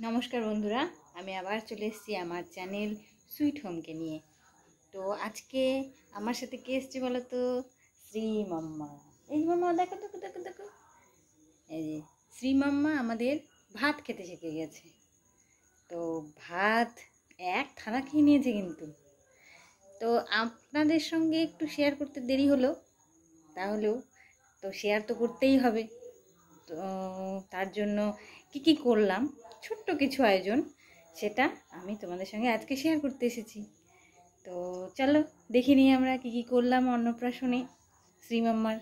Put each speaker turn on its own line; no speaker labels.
নমস্কার বন্ধুরা, আমি আবার চলে এসেছি আমার চ্যানেল সুইট হোমকে নিয়ে। তো আজকে আমার সাথে কে এসছে বলো তো? শ্রী মাম্মা। এই মাম্মা দেখো দেখো দেখো দেখো, এই যে শ্রী মাম্মা আমাদের ভাত খেতে শিখে গেছে। তো ভাত এক থালা খেয়ে নিয়েছে কিন্তু। তো আপনাদের সঙ্গে একটু শেয়ার করতে দেরি হলো, তাহলেও তো শেয়ার তো করতেই হবে। তো তার জন্য কি করলাম, ছোট্ট কিছু আয়োজন, সেটা আমি তোমাদের সঙ্গে আজকে শেয়ার করতে এসেছি। তো চলো দেখে নিই আমরা কি করলাম অন্নপ্রাশনে শ্রী মাম্মার।